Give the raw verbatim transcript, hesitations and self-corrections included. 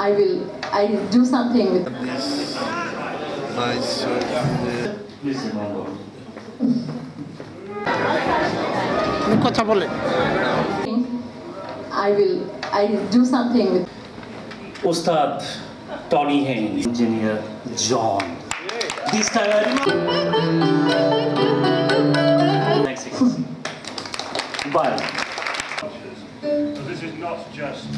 I will, I do something with this nice uh, কথা বলে I will, I do something with Ustad Tony Haynes, Engineer John. This time I Bye. So this is not just